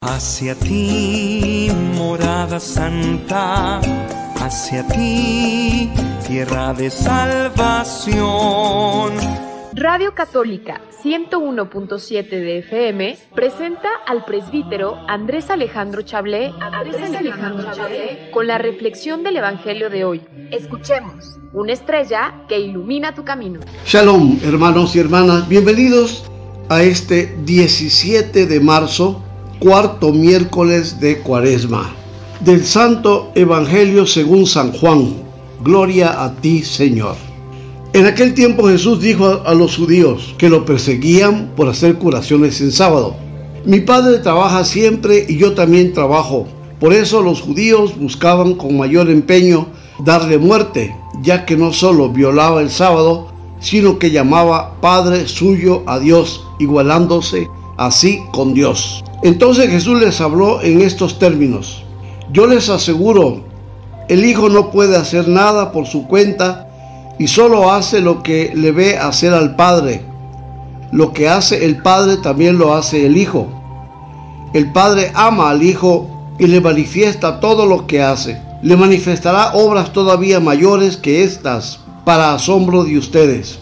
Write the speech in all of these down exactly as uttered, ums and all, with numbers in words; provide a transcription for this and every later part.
Hacia ti, morada santa, hacia ti, tierra de salvación. Radio Católica ciento uno punto siete de F M presenta al presbítero Andrés Alejandro Chablé, Andrés Alejandro Chablé con la reflexión del Evangelio de hoy. Escuchemos, una estrella que ilumina tu camino. Shalom, hermanos y hermanas, bienvenidos a este diecisiete de marzo, cuarto miércoles de Cuaresma, del Santo Evangelio según San Juan. Gloria a ti, Señor. En aquel tiempo Jesús dijo a los judíos que lo perseguían por hacer curaciones en sábado: mi Padre trabaja siempre y yo también trabajo. Por eso los judíos buscaban con mayor empeño darle muerte, ya que no solo violaba el sábado, sino que llamaba Padre suyo a Dios, igualándose así con Dios. Entonces Jesús les habló en estos términos: yo les aseguro, el Hijo no puede hacer nada por su cuenta y solo hace lo que le ve hacer al Padre. Lo que hace el Padre también lo hace el Hijo. El Padre ama al Hijo y le manifiesta todo lo que hace. Le manifestará obras todavía mayores que estas, para asombro de ustedes.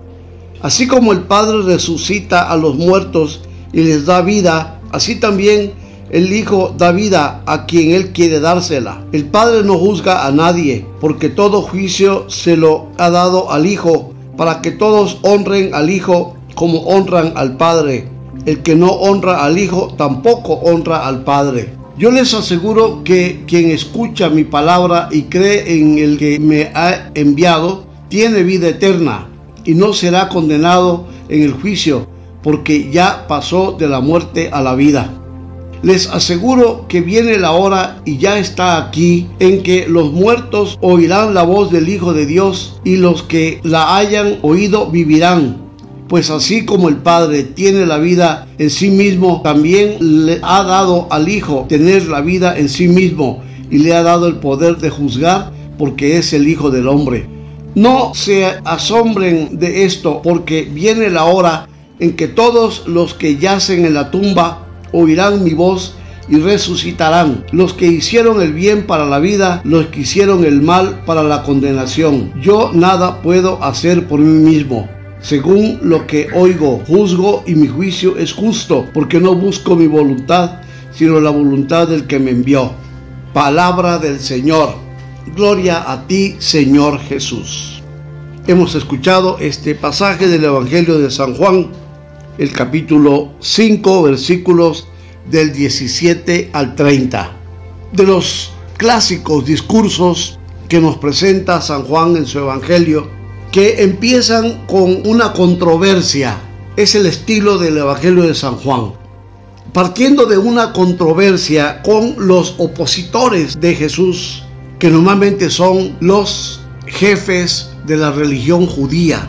Así como el Padre resucita a los muertos y les da vida, así también el Hijo da vida a quien Él quiere dársela. El Padre no juzga a nadie, porque todo juicio se lo ha dado al Hijo, para que todos honren al Hijo como honran al Padre. El que no honra al Hijo tampoco honra al Padre. Yo les aseguro que quien escucha mi palabra y cree en el que me ha enviado, tiene vida eterna y no será condenado en el juicio, porque ya pasó de la muerte a la vida. Les aseguro que viene la hora, y ya está aquí, en que los muertos oirán la voz del Hijo de Dios, y los que la hayan oído vivirán. Pues así como el Padre tiene la vida en sí mismo, también le ha dado al Hijo tener la vida en sí mismo, y le ha dado el poder de juzgar, porque es el Hijo del Hombre. No se asombren de esto, porque viene la hora en que todos los que yacen en la tumba oirán mi voz y resucitarán, los que hicieron el bien para la vida, los que hicieron el mal para la condenación. Yo nada puedo hacer por mí mismo. Según lo que oigo, juzgo, y mi juicio es justo, porque no busco mi voluntad, sino la voluntad del que me envió. Palabra del Señor. Gloria a ti, Señor Jesús. Hemos escuchado este pasaje del Evangelio de San Juan, el capítulo cinco, versículos del diecisiete al treinta. De los clásicos discursos que nos presenta San Juan en su Evangelio, que empiezan con una controversia. Es el estilo del Evangelio de San Juan. Partiendo de una controversia con los opositores de Jesús, que normalmente son los jefes de la religión judía.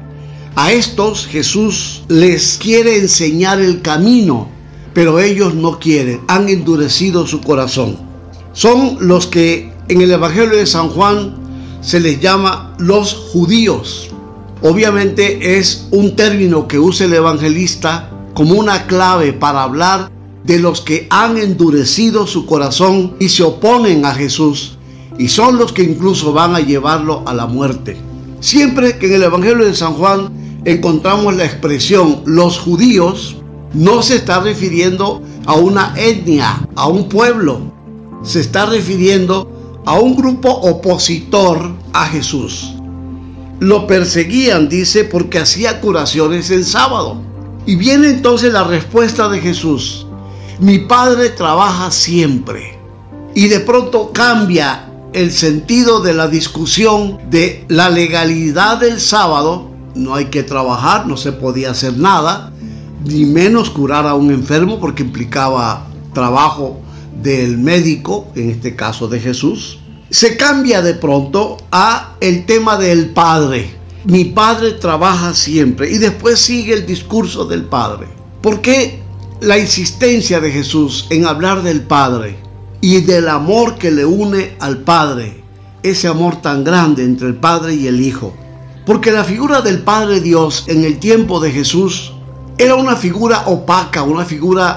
A estos Jesús les quiere enseñar el camino, pero ellos no quieren, han endurecido su corazón. Son los que en el Evangelio de San Juan se les llama los judíos. Obviamente es un término que usa el evangelista como una clave para hablar de los que han endurecido su corazón y se oponen a Jesús, y son los que incluso van a llevarlo a la muerte. Siempre que en el Evangelio de San Juan encontramos la expresión los judíos, no se está refiriendo a una etnia, a un pueblo. Se está refiriendo a un grupo opositor a Jesús. Lo perseguían, dice, porque hacía curaciones en sábado. Y viene entonces la respuesta de Jesús: mi Padre trabaja siempre. Y de pronto cambia el sentido de la discusión de la legalidad del sábado. No hay que trabajar, no se podía hacer nada, ni menos curar a un enfermo, porque implicaba trabajo del médico, en este caso de Jesús. Se cambia de pronto a el tema del Padre. Mi Padre trabaja siempre. Y después sigue el discurso del Padre. ¿Por qué la insistencia de Jesús en hablar del Padre y del amor que le une al Padre? Ese amor tan grande entre el Padre y el Hijo. Porque la figura del Padre Dios en el tiempo de Jesús era una figura opaca, una figura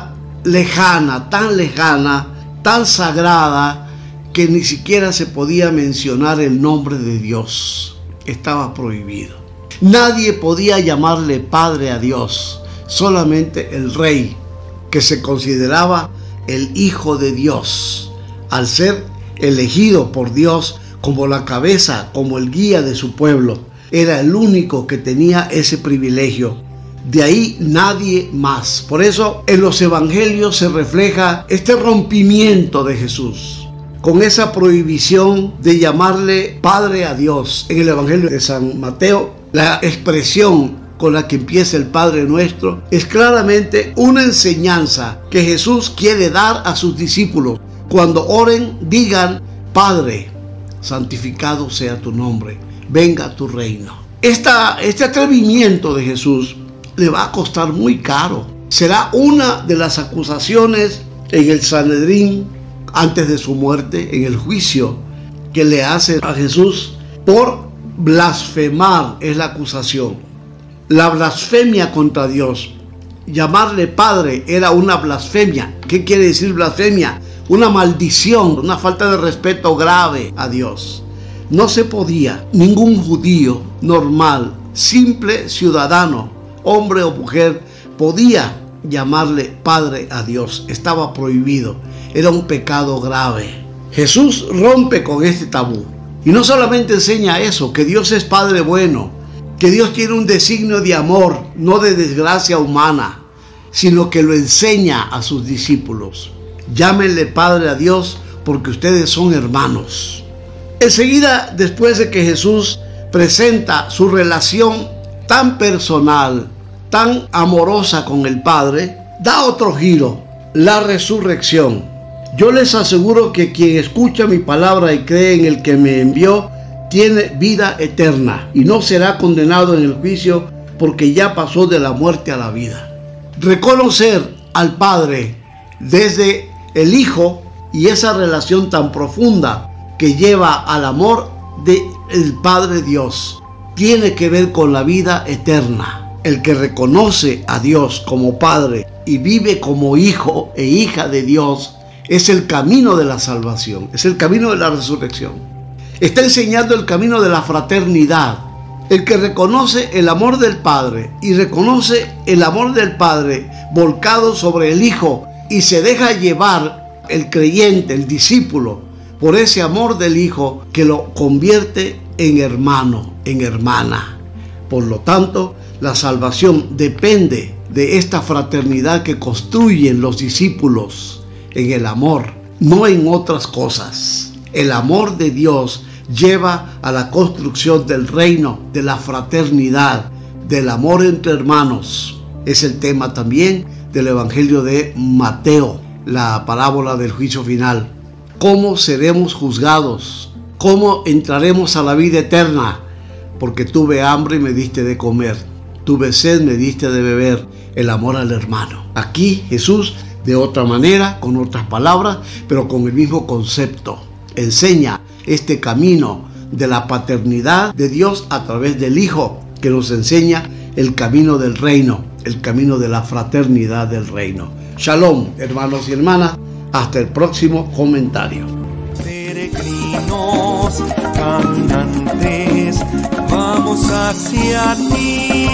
lejana, tan lejana, tan sagrada, que ni siquiera se podía mencionar el nombre de Dios. Estaba prohibido. Nadie podía llamarle Padre a Dios, solamente el rey, que se consideraba el Hijo de Dios, al ser elegido por Dios como la cabeza, como el guía de su pueblo. Era el único que tenía ese privilegio. De ahí nadie más. Por eso en los evangelios se refleja este rompimiento de Jesús con esa prohibición de llamarle Padre a Dios. En el evangelio de San Mateo, la expresión con la que empieza el Padre Nuestro es claramente una enseñanza que Jesús quiere dar a sus discípulos. Cuando oren, digan: Padre, santificado sea tu nombre, venga tu reino. Esta, este atrevimiento de Jesús le va a costar muy caro. Será una de las acusaciones en el Sanedrín antes de su muerte, en el juicio que le hace a Jesús por blasfemar, es la acusación. La blasfemia contra Dios. Llamarle Padre era una blasfemia. ¿Qué quiere decir blasfemia? Una maldición, una falta de respeto grave a Dios. No se podía, ningún judío normal, simple ciudadano, hombre o mujer, podía llamarle Padre a Dios. Estaba prohibido, era un pecado grave. Jesús rompe con este tabú y no solamente enseña eso, que Dios es Padre bueno, que Dios tiene un designio de amor, no de desgracia humana, sino que lo enseña a sus discípulos. Llámenle Padre a Dios porque ustedes son hermanos. Enseguida, después de que Jesús presenta su relación tan personal, tan amorosa con el Padre, da otro giro: la resurrección. Yo les aseguro que quien escucha mi palabra y cree en el que me envió tiene vida eterna y no será condenado en el juicio, porque ya pasó de la muerte a la vida. Reconocer al Padre desde el Hijo y esa relación tan profunda que lleva al amor del Padre Dios tiene que ver con la vida eterna. El que reconoce a Dios como Padre y vive como hijo e hija de Dios es el camino de la salvación, es el camino de la resurrección. Está enseñando el camino de la fraternidad. El que reconoce el amor del Padre y reconoce el amor del Padre volcado sobre el Hijo y se deja llevar, el creyente, el discípulo, por ese amor del Hijo que lo convierte en hermano, en hermana. Por lo tanto, la salvación depende de esta fraternidad que construyen los discípulos en el amor, no en otras cosas. El amor de Dios lleva a la construcción del reino, de la fraternidad, del amor entre hermanos. Es el tema también del Evangelio de Mateo, la parábola del juicio final. ¿Cómo seremos juzgados? ¿Cómo entraremos a la vida eterna? Porque tuve hambre y me diste de comer, tuve sed, me diste de beber. El amor al hermano. Aquí Jesús, de otra manera, con otras palabras, pero con el mismo concepto, enseña este camino de la paternidad de Dios a través del Hijo, que nos enseña el camino del reino, el camino de la fraternidad del reino. Shalom, hermanos y hermanas, hasta el próximo comentario. Peregrinos, caminantes, vamos hacia ti.